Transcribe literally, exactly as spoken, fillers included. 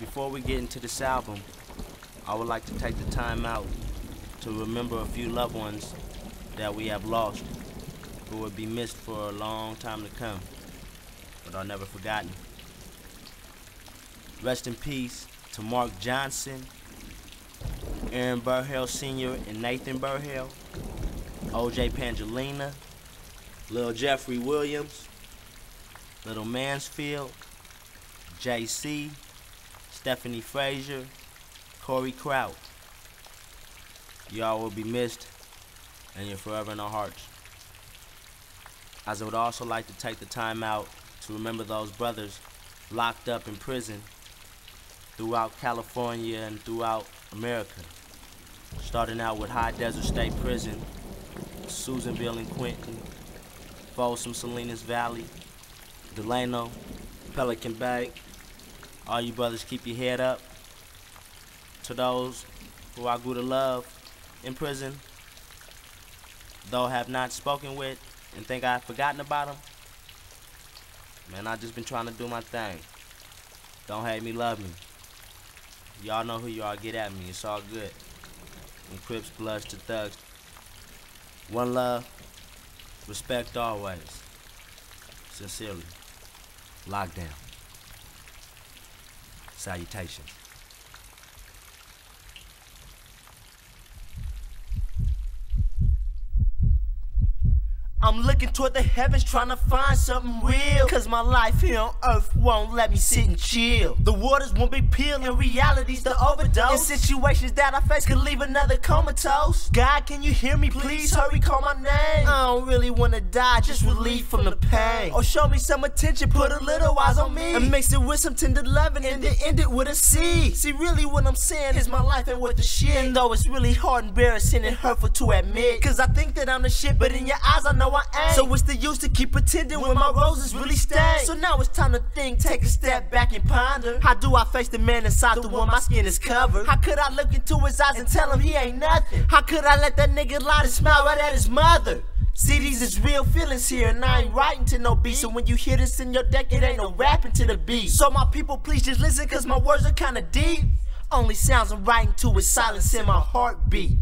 Before we get into this album, I would like to take the time out to remember a few loved ones that we have lost, who will be missed for a long time to come, but are never forgotten. Rest in peace to Mark Johnson, Aaron Burhell Senior and Nathan Burhell, O J Pangelina, Lil Jeffrey Williams, Little Mansfield, J C, Stephanie Frazier, Corey Kraut. Y'all will be missed, and you're forever in our hearts. As I would also like to take the time out to remember those brothers locked up in prison throughout California and throughout America. Starting out with High Desert State Prison, Susanville and Quentin, Folsom, Salinas Valley, Delano, Pelican Bay. All you brothers, keep your head up. To those who I grew to love in prison, though have not spoken with and think I've forgotten about them, man, I just been trying to do my thing. Don't hate me, love me. Y'all know who you are, get at me, it's all good. From Crips, Bloods to Thugs. One love, respect always. Sincerely, Lockdown. Salutations. I'm looking toward the heavens trying to find something real, cause my life here on earth won't let me sit and chill. The waters won't be peeled and reality's the overdose. In situations that I face could leave another comatose. God, can you hear me? Please hurry, call my name. I don't really wanna die, just relief from the pain. Or show me some attention, put a little eyes on me, and mix it with some tender loving and then end it with a C. See, really what I'm saying is my life ain't worth the shit. And though it's really hard, embarrassing, and hurtful to admit, cause I think that I'm the shit, but in your eyes I know I ain't. So what's the use to keep pretending when my roses really stay? So now it's time to think, take a step back and ponder. How do I face the man inside the one my skin is covered? How could I look into his eyes and tell him he ain't nothing? How could I let that nigga lie and smile right at his mother? See, these is real feelings here, and I ain't writing to no beat. So when you hear this in your deck, it ain't no rapping to the beat. So my people, please just listen, cause my words are kinda deep. Only sounds I'm writing to is silence in my heartbeat.